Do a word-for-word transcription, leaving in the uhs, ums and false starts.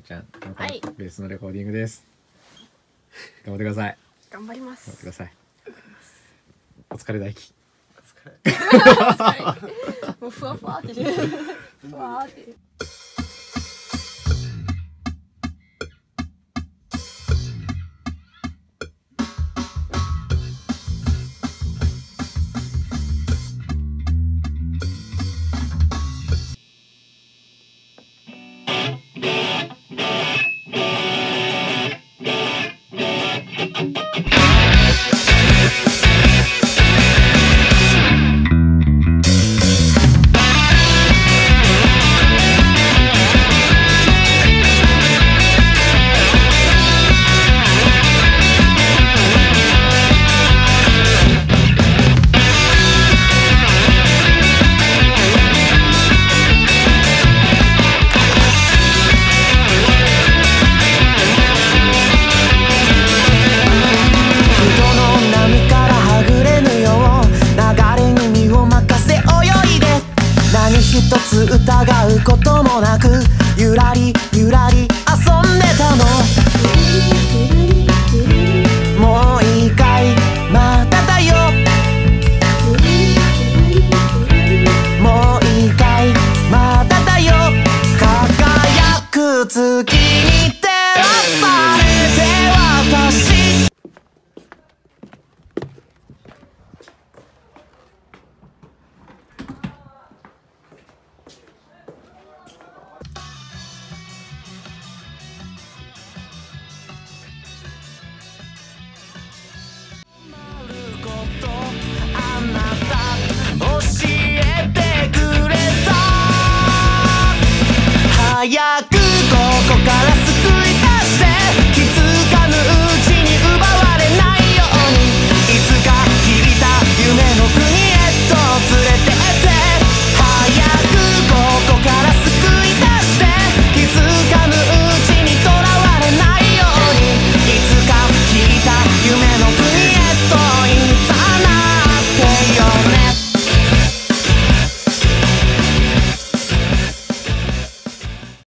ちゃん、今からはいベースのレコーディングです。頑張ってください。 頑張りま頑張ってくだす。 さい。お疲れ大輝。 もうふわふわってしてる。ふわーって。 一つ疑うこともなくゆらりゆらり遊んでたの。もういいかいまただよ。もういいかいまただよ。輝く月に照らされて私早くここから